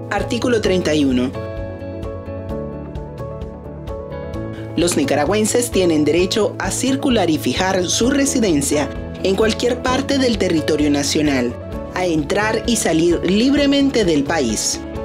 Artículo 31. Los nicaragüenses tienen derecho a circular y fijar su residencia en cualquier parte del territorio nacional, a entrar y salir libremente del país.